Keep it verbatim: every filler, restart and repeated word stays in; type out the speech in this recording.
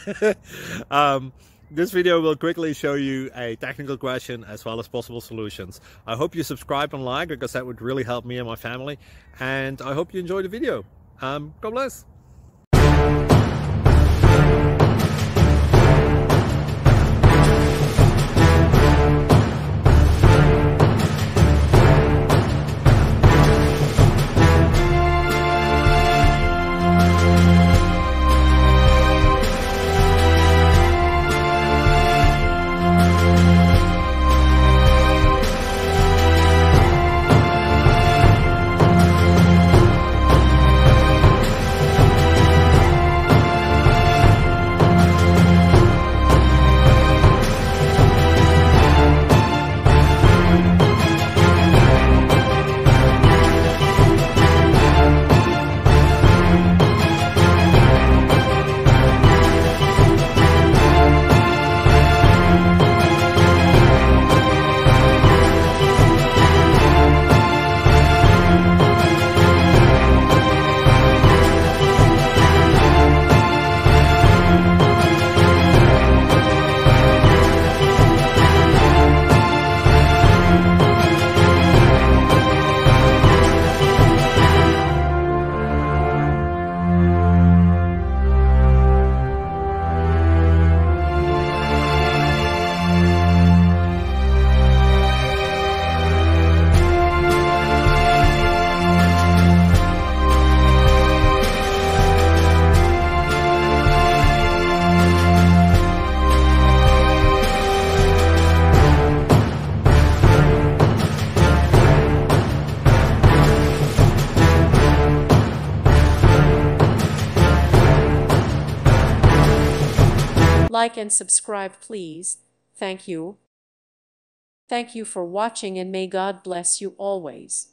um, this video will quickly show you a technical question as well as possible solutions. I hope you subscribe and like, because that would really help me and my family. And I hope you enjoy the video. Um, God bless. Like and subscribe, please. Thank you. Thank you for watching, and may God bless you always.